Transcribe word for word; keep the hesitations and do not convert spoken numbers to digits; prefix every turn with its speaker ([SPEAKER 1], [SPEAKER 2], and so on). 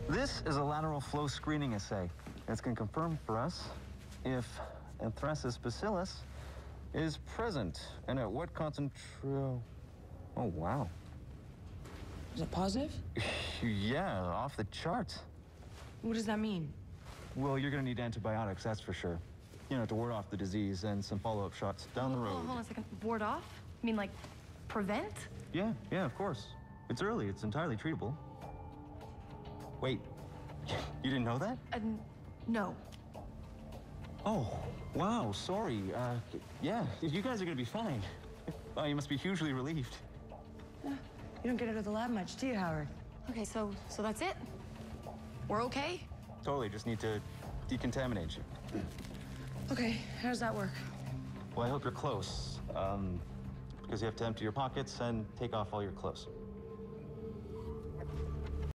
[SPEAKER 1] This is a lateral flow screening assay. It's going to confirm for us if Anthracis bacillus is present and at what concentration. Oh, wow.
[SPEAKER 2] Is it positive?
[SPEAKER 1] Yeah, off the charts.
[SPEAKER 2] What does that mean?
[SPEAKER 1] Well, you're going to need antibiotics, that's for sure. You know, to ward off the disease and some follow-up shots down the road.
[SPEAKER 3] Oh, hold on a second. Ward off? I mean, like, prevent?
[SPEAKER 1] Yeah, yeah, of course. It's early. It's entirely treatable. Wait, you didn't know that?
[SPEAKER 3] Uh, no.
[SPEAKER 1] Oh, wow, sorry. Uh, yeah, you guys are gonna be fine. Oh, you must be hugely relieved.
[SPEAKER 2] You don't get out of the lab much, do you, Howard?
[SPEAKER 3] Okay, so so that's it? We're okay?
[SPEAKER 1] Totally, just need to decontaminate you.
[SPEAKER 2] Okay, how does that work?
[SPEAKER 1] Well, I hope you're close, um, because you have to empty your pockets and take off all your clothes.